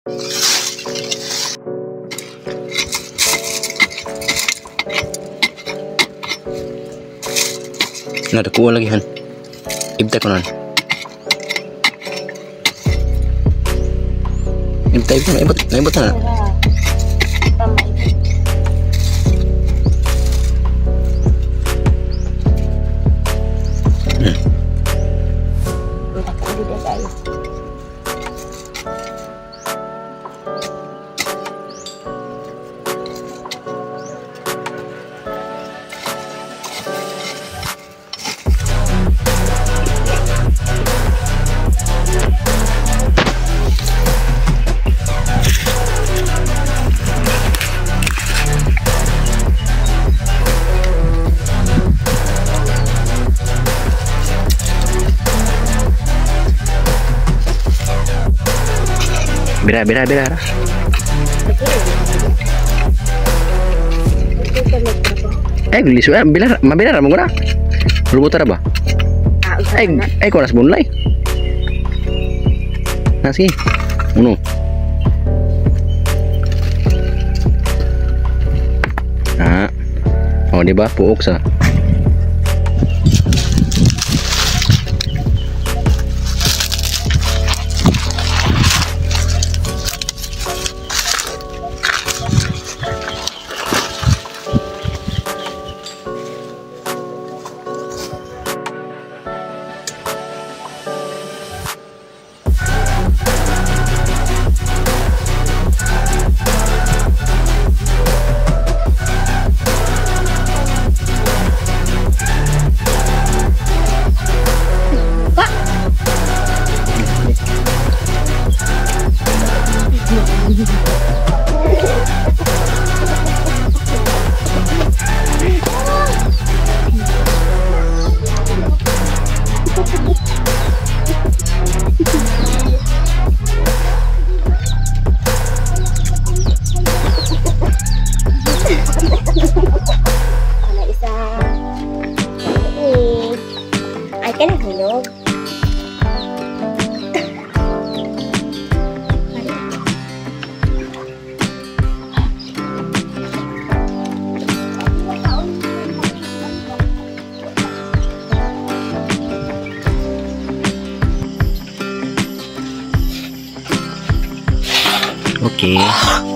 Nah, ada kuah lagi Han. Ibta konon. Ibta naibot na. Bira. Lisu bilar mabira mo na. Lubutar ba? Ko nas bunlay. Nasi. Uno. Oh, di ba puok sa. Cái này hulog. Oke.